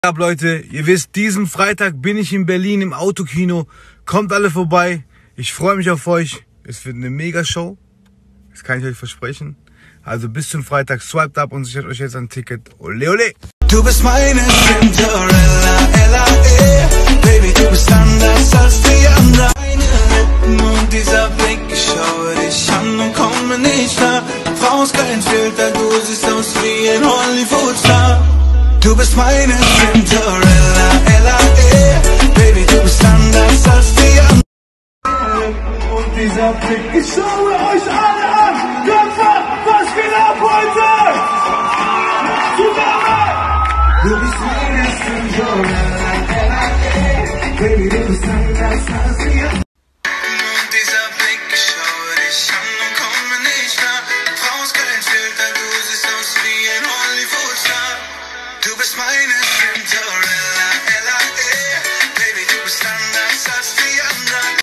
Leute, ihr wisst, diesen Freitag bin ich in Berlin im Autokino. Kommt alle vorbei. Ich freue mich auf euch. Es wird eine Mega-Show. Das kann ich euch versprechen. Also bis zum Freitag, swiped ab und sichert euch jetzt ein Ticket. Ole, ole. Du bist meine Cinderella, L.A.E. Baby, du bist anders als die anderen. Deine Lippen und dieser Blick, ich schaue dich an und komme nicht klar. Brauchst kein Filter, du siehst aus wie ein Hollywood-Star. Du bist meine Cinderella, L.A.E. Baby, du bist anders als die anderen. Und dieser Blick, ich schaue euch alle an. Köpfer, was geht ab heute? Du bist meine Cinderella, L.A.E. Baby, du bist anders als die anderen. Und dieser Blick, ich schaue dich an und komme nicht klar. Brauchst kein Filter, du siehst aus wie ein Hollywood-Star. Du bist meine Cinderella, L.A.E. Baby, du bist anders als die anderen.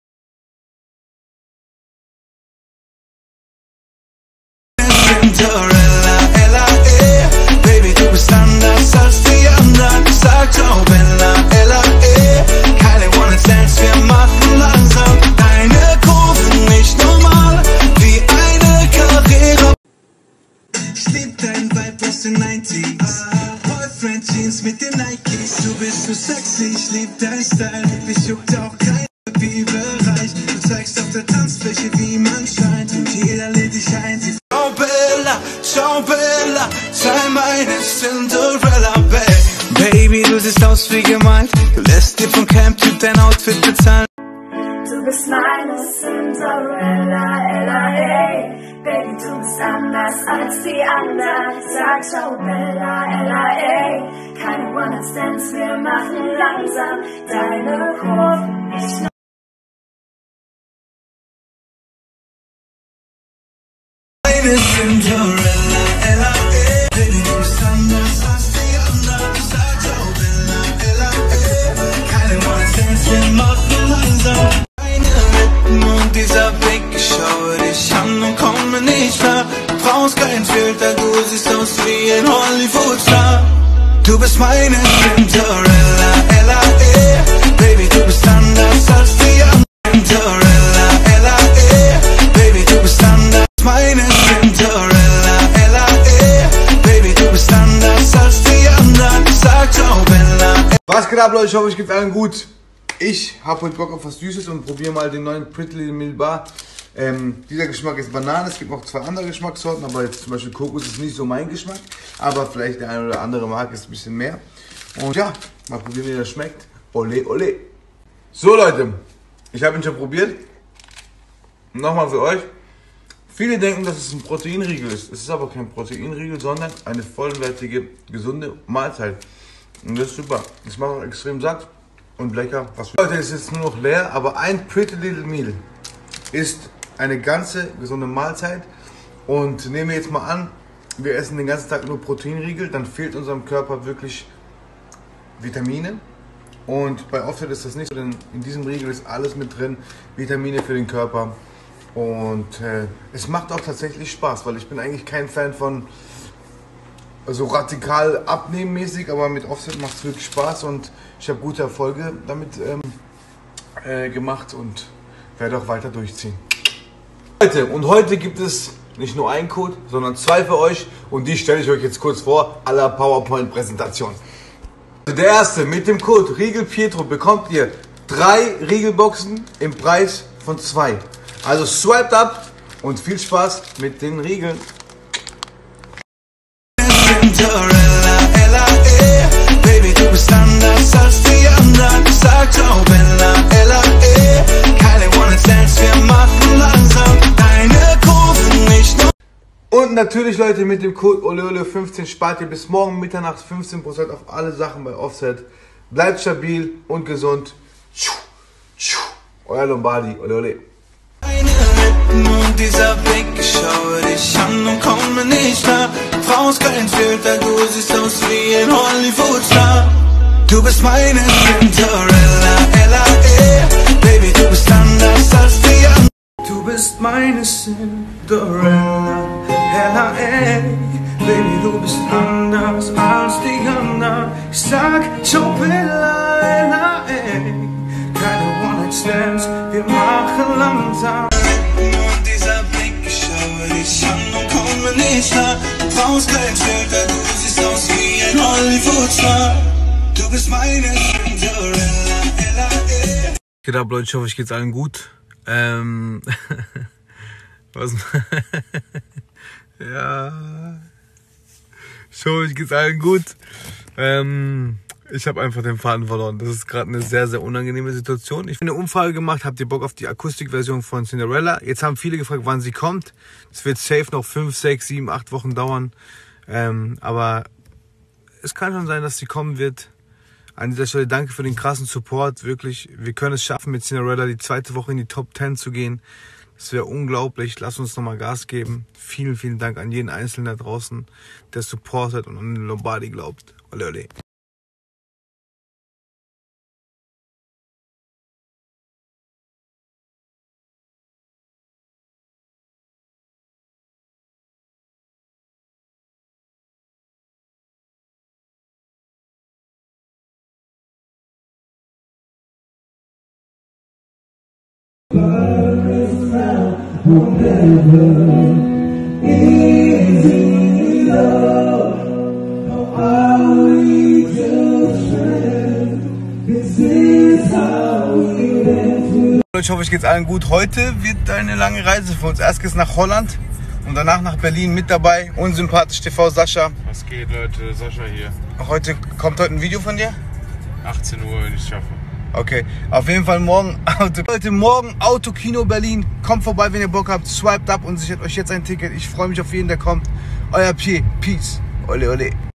Cinderella, L.A.E. Baby, du bist anders als die anderen. Sag ciao, Bella, L.A.E. Keine One-Night-Stands, wir machen langsam. Deine Kurven nicht normal, wie eine Karriere. Ich lieb dein Vibe aus den 90s. Boyfriend Jeans mit den Nikes. Du bist so sexy, ich lieb dein Style. Mich juckt auch kein Bereich. Du zeigst auf der Tanzfläche, wie man scheint. Und jeder lädt dich ein. Ciao Bella, sei meine Cinderella, Baby, du siehst aus wie gemalt. Du lässt dir von Camp-Typ dein Outfit bezahlen. Du bist meine Cinderella, L.A.E. Baby, du bist anders als die anderen. Sag ciao Bella, L.A.E. Keine One-Night-Stands, wir machen langsam. Deine Kurven nicht nur. Meine Cinderella, L.A.E. Baby, du bist anders als die anderen. Sag ciao Bella, L.A.E. Keine One-Night-Stands, wir machen langsam. Deine Lippen und dieser Blick, ich schaue dich an und komme nicht klar. Brauchst kein Filter, du siehst aus wie ein Hollywood-Star. Du bist meine Cinderella, L.A.E. Baby, du bist anders als die anderen. Cinderella, L.A.E. Baby, du bist anders. Meine Cinderella, L.A.E. Baby, du bist anders als die anderen. Sag ciao, Bella. Was geht ab, Leute? Ich hoffe, euch geht's allen gut. Ich habe heute Bock auf was Süßes und probiere mal den neuen Pretty Little Meal Bar. Dieser Geschmack ist Banane, es gibt noch zwei andere Geschmackssorten, aber jetzt zum Beispiel Kokos ist nicht so mein Geschmack. Aber vielleicht der eine oder andere mag es ein bisschen mehr. Und ja, mal probieren, wie das schmeckt. Ole, ole. So Leute, ich habe ihn schon probiert. Nochmal für euch. Viele denken, dass es ein Proteinriegel ist. Es ist aber kein Proteinriegel, sondern eine vollwertige, gesunde Mahlzeit. Und das ist super. Das macht auch extrem satt und lecker. Leute, es ist nur noch leer, aber ein Pretty Little Meal ist eine ganze gesunde Mahlzeit. Und nehmen wir jetzt mal an, wir essen den ganzen Tag nur Proteinriegel, dann fehlt unserem Körper wirklich Vitamine. Und bei Offset ist das nicht so, denn in diesem Riegel ist alles mit drin, Vitamine für den Körper. Und es macht auch tatsächlich Spaß, weil ich bin eigentlich kein Fan von so radikal abnehmenmäßig, aber mit Offset macht es wirklich Spaß und ich habe gute Erfolge damit gemacht und werde auch weiter durchziehen. Leute, und heute gibt es nicht nur einen Code, sondern zwei für euch und die stelle ich euch jetzt kurz vor, à la PowerPoint-Präsentation. Der erste, mit dem Code RiegelPietro bekommt ihr 3 Riegelboxen im Preis von 2. Also swiped ab und viel Spaß mit den Riegeln. Cinderella, L.A.E. Baby, du bist anders als die anderen. Sag ciao Bella, L.A.E. Keine One-Night-Stands, wir machen langsam. Deine Kurven nicht nur. Und natürlich Leute, mit dem Code OleOle15 spart ihr bis morgen Mitternacht 15% auf alle Sachen bei Offset. Bleibt stabil und gesund. Euer Lombardi, ole ole. Deine Lippen und dieser Blick, ich schaue dich an und komme nicht klar. Brauchst kein Filter, du siehst aus wie ein Hollywood-Star. Du bist meine Cinderella, L.A.E. Baby, du bist anders als die anderen. Du bist meine Cinderella, L.A.E. Baby, du bist anders als die anderen. Ich sag, ciao Bella, Ella, ey. Keine One-Night-Stands, wir machen langsam. Und dieser Blick, ich schaue dich an und komme nicht nah. Du brauchst kein Filter, du siehst aus wie ein Hollywood-Star. Du bist meine Cinderella, Ella, ey. Geht ab, Leute, ich hoffe, euch geht's allen gut. Was? Ja. Ich hoffe, euch geht's allen gut. Ich habe einfach den Faden verloren. Das ist gerade eine sehr, sehr unangenehme Situation. Ich habe eine Umfrage gemacht. Habt ihr Bock auf die Akustikversion von Cinderella? Jetzt haben viele gefragt, wann sie kommt. Es wird safe noch 5, 6, 7, 8 Wochen dauern. Aber es kann schon sein, dass sie kommen wird. An dieser Stelle danke für den krassen Support. Wirklich, wir können es schaffen, mit Cinderella die 2. Woche in die Top 10 zu gehen. Das wäre unglaublich. Lasst uns nochmal Gas geben. Vielen, vielen Dank an jeden Einzelnen da draußen, der supportet und an den Lombardi glaubt. Ole, ole. Ich hoffe, euch geht's allen gut. Heute wird eine lange Reise für uns. Erst geht's nach Holland und danach nach Berlin. Mit dabei unsympathisch TV Sascha. Was geht, Leute? Sascha hier. Kommt heute ein Video von dir? 18 Uhr, wenn ich es schaffe. Okay, auf jeden Fall morgen Autokino Berlin. Kommt vorbei, wenn ihr Bock habt. Swiped up und sichert euch jetzt ein Ticket. Ich freue mich auf jeden, der kommt. Euer P. Peace. Ole, ole.